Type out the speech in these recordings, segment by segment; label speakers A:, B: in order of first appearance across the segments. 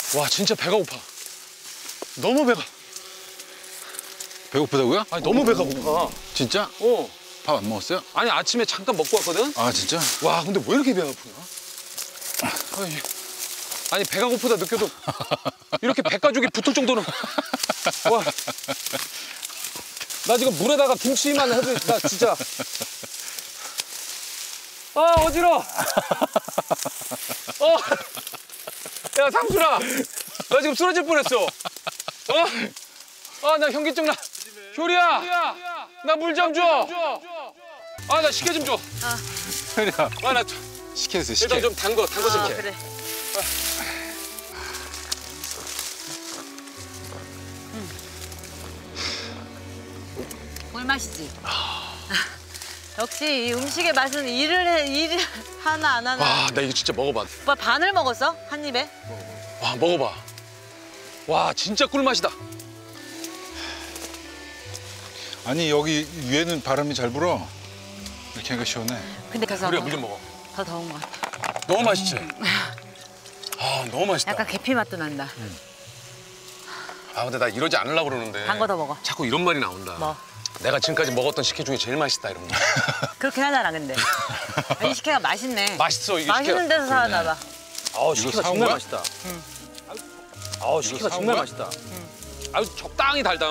A: 와 진짜 배가 고파. 너무 배가.
B: 배고프다고요?
A: 아니 너무 배가 고파.
B: 진짜?
A: 어.
B: 밥 안 먹었어요?
A: 아니 아침에 잠깐 먹고 왔거든.
B: 아 진짜?
A: 와 근데 왜 이렇게 배가 고프냐? 아니 배가 고프다 느껴도 이렇게 배가죽이 붙을 정도는 와. 나 지금 물에다가 김치만 해도 나 진짜 아 어지러워. 야 상순아 나 지금 쓰러질 뻔했어. 나 현기증 나. 효리야 나 물 좀 줘. 나 식혜 좀 줘.
B: 효리야.
A: 나
B: 식혜주세요, 식혜.
A: 일단 좀 단 거 식혜.
C: 그래. 꿀맛이지. 역시 이 음식의 맛은 일을 하나 안 하나.
A: 와 나 이거 진짜 먹어봐.
C: 오빠 반을 먹었어? 한 입에?
A: 와 먹어봐. 와 진짜 꿀맛이다.
B: 아니 여기 위에는 바람이 잘 불어. 이렇게 하니까 시원해.
C: 근데 가서
A: 효리야 물 좀 먹어.
C: 더 더운 것 같아.
A: 너무 맛있지? 너무 맛있다.
C: 약간 계피 맛도 난다.
A: 근데 나 이러지 않으려고 그러는데
C: 단 거 더 먹어.
A: 자꾸 이런 말이 나온다.
C: 뭐?
A: 내가 지금까지 먹었던 식혜 중에 제일 맛있다 이런 거.
C: 그렇긴 하잖아 근데. 이 식혜가 맛있네.
A: 맛있어 이게
C: 맛있는
A: 식혜가.
C: 데서 사왔나 봐.
A: 식혜가
B: 사온
A: 정말
B: 거야?
A: 맛있다. 식혜가
B: 사온
A: 정말
B: 거야?
A: 맛있다. 적당히 달다.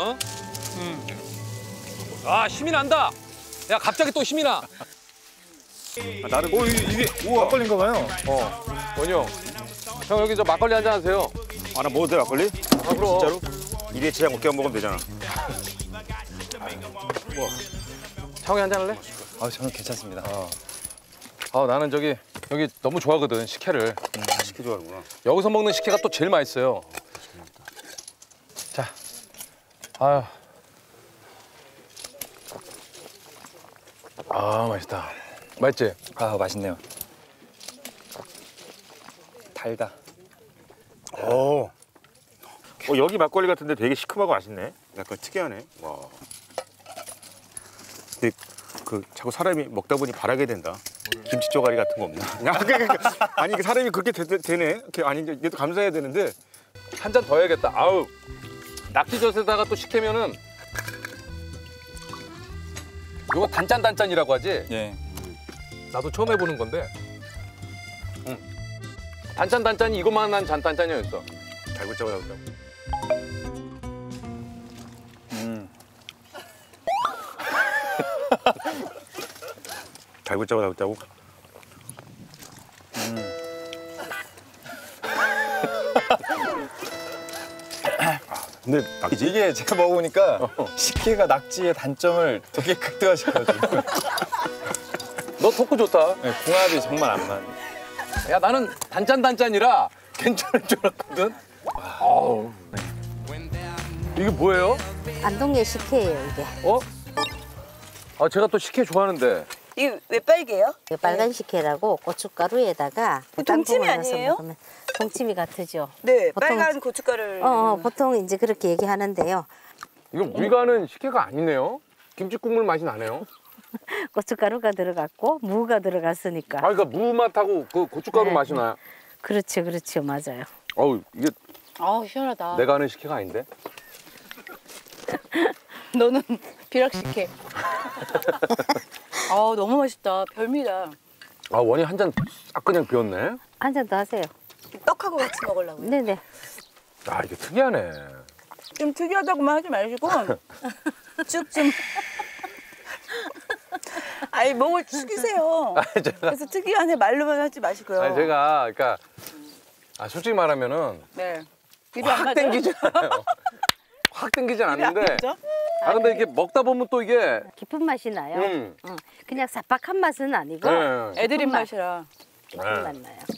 A: 힘이 난다. 야 갑자기 또 힘이 나.
D: 나는 이게 막걸리인가 봐요.
A: 원희 형. 형 여기 저 막걸리 한잔 하세요.
D: 나 먹어도 돼, 막걸리?
A: 그럼.
D: 진짜로? 이래 지장 어깨 먹으면 되잖아.
A: 형이 한잔 할래?
D: 저는 괜찮습니다.
A: 나는 여기 너무 좋아하거든 식혜를.
D: 식혜 좋아하구나.
A: 여기서 먹는 식혜가 또 제일 맛있어요. 자, 맛있다. 맛있지?
D: 맛있네요. 달다. 여기 막걸리 같은데 되게 시큼하고 맛있네. 약간 특이하네. 와. 근데 자꾸 사람이 먹다 보니 바라게 된다. 김치 쪼가리 같은 거 없나? 아니 사람이 그렇게 되네. 아니 이게도 감사해야 되는데.
A: 한 잔 더 해야겠다. 낙지젓에다가 또 식혜면은 이거 단짠단짠이라고 하지?
B: 예.
A: 나도 처음 해보는 건데. 단짠단짠이 이것만한 단짠이었어.
D: 달구짜고. 달구짜고. 근데
E: 이게 제가 먹어보니까 식혜가 낙지의 단점을 되게 극대화시켜가지고
A: 너 토크 좋다.
E: 네, 궁합이 정말 안 맞네.
A: 야 나는 단짠단짠이라 괜찮을 줄 알았거든. 이게 뭐예요?
F: 안동계 식혜예요, 이게.
A: 제가 또 식혜 좋아하는데.
C: 이게 왜 빨개요?
F: 빨간 식혜라고 고춧가루에다가
C: 동치미
F: 땅콩을 넣어서
C: 아니에요?
F: 먹으면 동치미 같으죠.
C: 네,
F: 보통-
C: 빨간 고춧가루를.
F: 보통 이제 그렇게 얘기하는데요.
A: 이거 우리가 아는 식혜가 아니네요. 김치 국물 맛이 나네요.
F: 고춧가루가 들어갔고 무가 들어갔으니까.
A: 그러니까 무 맛하고 그 고춧가루
F: 네.
A: 맛이 나요.
F: 그렇죠, 맞아요.
A: 이게
C: 시원하다.
A: 내가 아는 식혜가 아닌데?
C: 너는 비락식혜. 너무 맛있다. 별미다.
A: 원이 한 잔 싹 그냥 비웠네.
F: 한 잔 더 하세요.
C: 떡하고 같이 먹으려고요.
F: 네네.
A: 이게 특이하네.
C: 좀 특이하다고만 하지 마시고 쭉 좀. 목을 숙이세요. 그래서 특이하네 말로만 하지 마시고요.
A: 제가 그러니까 솔직히 말하면은
C: 네. 입이 안
A: 확
C: 맞아요?
A: 땡기지 않아요. 확 땡기진 않는데.
C: 맞죠?
A: 근데 이렇게 먹다 보면 또 이게
F: 깊은 맛이 나요. 그냥 삭박한 맛은 아니고
A: 네.
C: 애드립
F: 맛.
C: 맛이라.
F: 깊은 맛 나요.